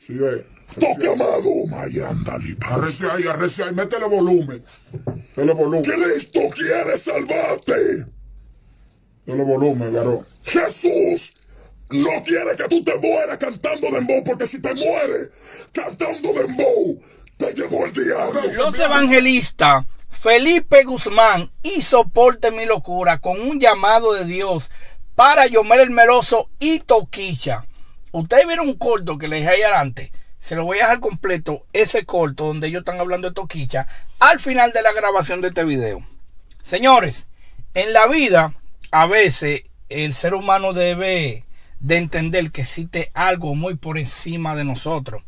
Sí, toque amado, Mayandali. Arrece ahí, métele volumen. Métele volumen. Cristo quiere salvarte. Métele volumen, varón. Jesús no quiere que tú te mueras cantando dembow, porque si te mueres cantando dembow, te llevó el diablo. Los evangelistas Felipe Guzmán y Soporte Mi Locura con un llamado de Dios para Yomel el Meloso y Toquicha. Ustedes vieron un corto que les dejé ahí adelante. Se lo voy a dejar completo, ese corto donde ellos están hablando de Toquicha, al final de la grabación de este video. Señores, en la vida, a veces el ser humano debe de entender que existe algo muy por encima de nosotros.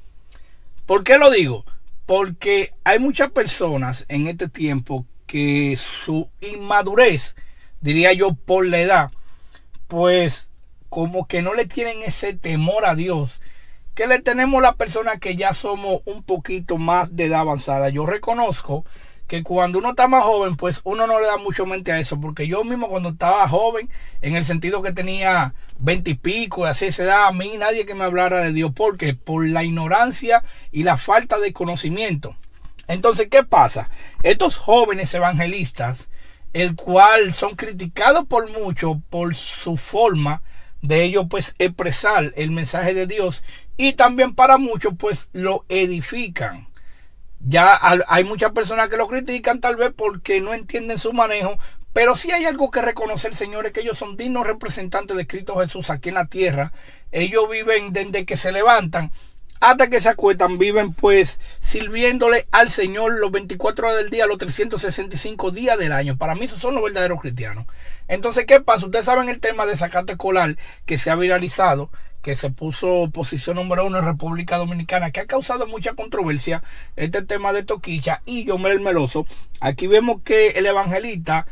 ¿Por qué lo digo? Porque hay muchas personas en este tiempo que su inmadurez, diría yo por la edad, pues como que no le tienen ese temor a Dios que le tenemos las personas que ya somos un poquito más de edad avanzada. Yo reconozco que cuando uno está más joven, pues uno no le da mucho mente a eso, porque yo mismo cuando estaba joven, en el sentido que tenía 20 y pico, así se da, a mí nadie que me hablara de Dios, porque por la ignorancia y la falta de conocimiento. Entonces, ¿qué pasa? Estos jóvenes evangelistas, el cual son criticados por muchos por su forma de ellos pues expresar el mensaje de Dios, y también para muchos pues lo edifican. Ya hay muchas personas que lo critican tal vez porque no entienden su manejo, pero sí hay algo que reconocer, señores, que ellos son dignos representantes de Cristo Jesús aquí en la tierra. Ellos viven desde que se levantan hasta que se acuestan, viven pues sirviéndole al Señor los 24 horas del día, los 365 días del año. Para mí esos son los verdaderos cristianos. Entonces, ¿qué pasa? Ustedes saben el tema de Zacate Escolar que se ha viralizado, que se puso posición número 1 en República Dominicana, que ha causado mucha controversia, este tema de Toquicha y Yomel el Meloso. Aquí vemos que el evangelista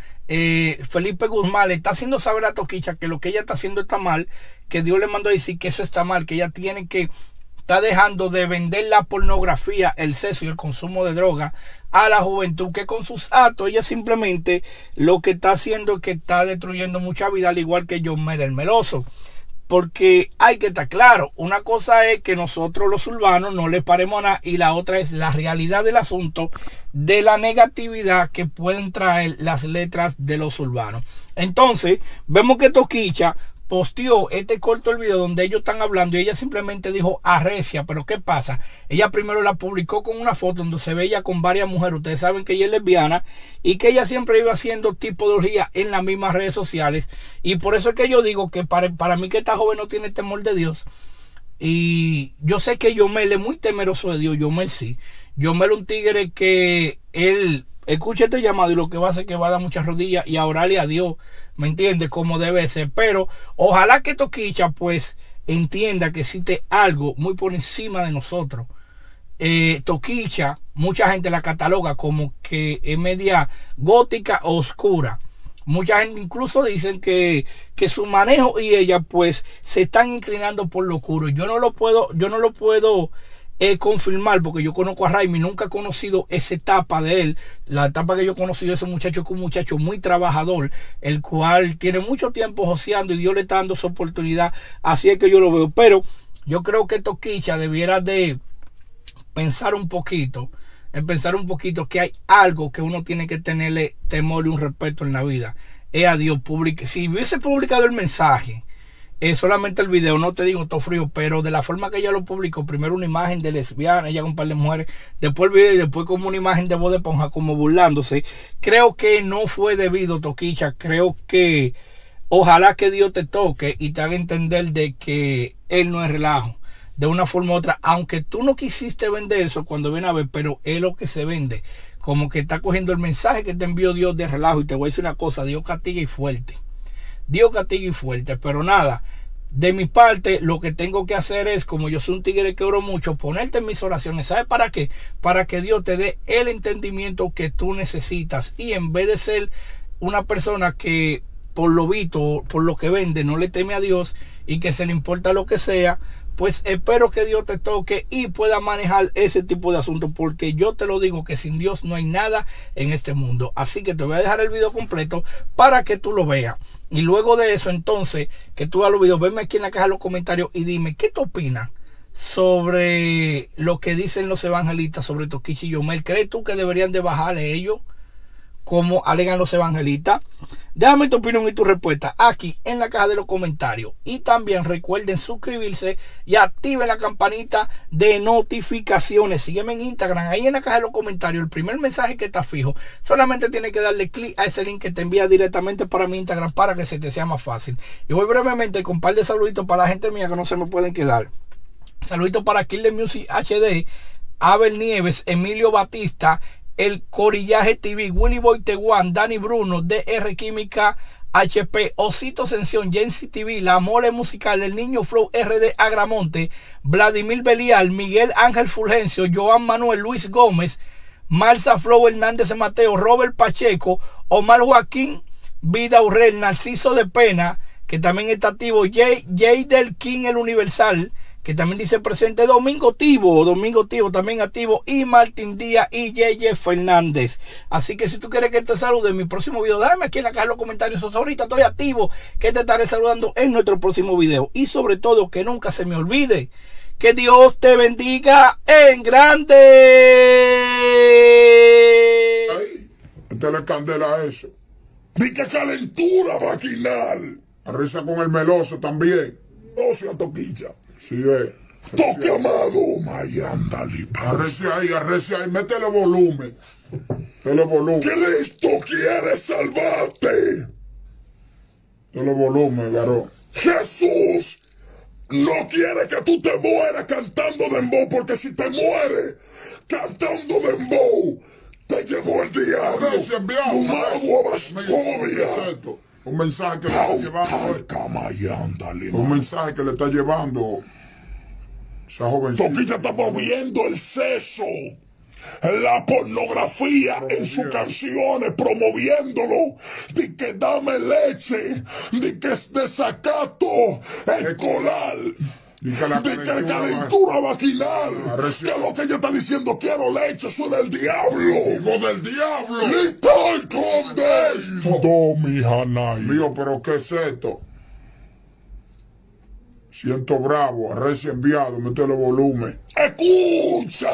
Felipe Guzmán le está haciendo saber a Toquicha que lo que ella está haciendo está mal, que Dios le mandó a decir que eso está mal, que ella tiene que está dejando de vender la pornografía, el sexo y el consumo de droga a la juventud, que con sus actos ella simplemente lo que está haciendo es que está destruyendo mucha vida, al igual que Yomel el Meloso. Porque hay que estar claro, una cosa es que nosotros los urbanos no le paremos a nada, y la otra es la realidad del asunto de la negatividad que pueden traer las letras de los urbanos. Entonces vemos que Toquicha posteó este corto el video donde ellos están hablando y ella simplemente dijo arrecia. Pero ¿qué pasa? Ella primero la publicó con una foto donde se veía con varias mujeres. Ustedes saben que ella es lesbiana y que ella siempre iba haciendo tipo de orgía en las mismas redes sociales, y por eso es que yo digo que para mí que esta joven no tiene temor de Dios. Y yo sé que Yomel es muy temeroso de Dios. Yomel sí, Yomel es un tigre que él escucha este llamado y lo que va a hacer es que va a dar muchas rodillas y a orarle a Dios, ¿me entiende? Como debe ser. Pero ojalá que Toquicha pues entienda que existe algo muy por encima de nosotros. Toquicha, mucha gente la cataloga como que es media gótica o oscura. Mucha gente incluso dicen que su manejo y ella pues se están inclinando por lo oscuro. Yo no lo puedo confirmar, porque yo conozco a Raimi, nunca he conocido esa etapa de él. La etapa que yo he conocido de ese muchacho es un muchacho muy trabajador, el cual tiene mucho tiempo joseando y Dios le está dando su oportunidad. Así es que yo lo veo. Pero yo creo que Toquicha debiera de pensar un poquito, que hay algo que uno tiene que tenerle temor y un respeto en la vida. Es a Dios. Si hubiese publicado el mensaje, solamente el video, no te digo todo frío, pero de la forma que ella lo publicó, primero una imagen de lesbiana, ella con un par de mujeres, después el video y después como una imagen de Bob Esponja como burlándose, creo que no fue debido, Toquicha. Creo que ojalá que Dios te toque y te haga entender de que él no es relajo, de una forma u otra, aunque tú no quisiste vender eso cuando viene a ver, pero es lo que se vende, como que está cogiendo el mensaje que te envió Dios de relajo. Y te voy a decir una cosa, Dios castiga y fuerte. Dios castiga y fuerte. Pero nada, de mi parte lo que tengo que hacer es, como yo soy un tigre que oro mucho, ponerte en mis oraciones. ¿Sabes para qué? Para que Dios te dé el entendimiento que tú necesitas, y en vez de ser una persona que por lo visto, por lo que vende, no le teme a Dios y que se le importa lo que sea, pues espero que Dios te toque y pueda manejar ese tipo de asuntos, porque yo te lo digo que sin Dios no hay nada en este mundo. Así que te voy a dejar el video completo para que tú lo veas, y luego de eso entonces que tú veas los videos, venme aquí en la caja de los comentarios y dime qué te opinas sobre lo que dicen los evangelistas sobre Toquicha y Yomel. ¿Crees tú que deberían de bajarle ellos, como alegan los evangelistas? Déjame tu opinión y tu respuesta aquí en la caja de los comentarios. Y también recuerden suscribirse y activen la campanita de notificaciones. Sígueme en Instagram, ahí en la caja de los comentarios. El primer mensaje que está fijo, solamente tienes que darle clic a ese link que te envía directamente para mi Instagram para que se te sea más fácil. Y voy brevemente con un par de saluditos para la gente mía que no se me pueden quedar. Saluditos para Killer Music HD, Abel Nieves, Emilio Batista, El Corillaje TV, Willy Boy Teguán, Dani Bruno, DR Química HP, Osito Sensión, Jensi TV, La Mole Musical, El Niño Flow RD Agramonte, Vladimir Belial, Miguel Ángel Fulgencio, Joan Manuel, Luis Gómez, Marza Flow Hernández Mateo, Robert Pacheco, Omar Joaquín Vida Urrel, Narciso de Pena, que también está activo, Jay del King El Universal, que también dice presente, Domingo Tivo también activo, y Martín Díaz y Yeye Fernández. Así que si tú quieres que te salude en mi próximo video, dame aquí en la caja de los comentarios. Ahorita estoy activo, que te estaré saludando en nuestro próximo video. Y sobre todo, que nunca se me olvide, que Dios te bendiga en grande. Ay, métele candela a eso. Dice calentura vaginal. Arreza con el meloso también. No sea Toquicha. Sí, Toque amado, Mayandali. Arrece ahí, métele volumen. Cristo quiere salvarte. Métele volumen, varón. Jesús no quiere que tú te mueras cantando dembow, porque si te mueres cantando dembow, te llegó el diablo. Un mensaje que le está llevando. Un mensaje que le está llevando esa jovencita. Toquicha está moviendo el sexo, la pornografía en sus canciones, promoviéndolo. De que dame leche, de que es desacato escolar, de que calentura vaginal, que lo que ella está diciendo, quiero leche, eso es del diablo. Hijo del diablo. Y estoy con esto. Mi Hanay. Mío, pero ¿qué es esto? Siento bravo, arrece enviado, métele volumen. ¡Escucha!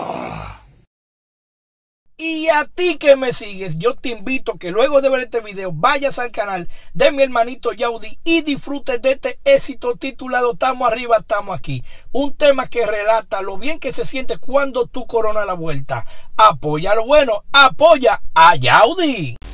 Y a ti que me sigues, yo te invito que luego de ver este video vayas al canal de mi hermanito Yaudi y disfrutes de este éxito titulado Estamos Arriba, Estamos Aquí. Un tema que relata lo bien que se siente cuando tú coronas la vuelta. Apoya lo bueno, apoya a Yaudi.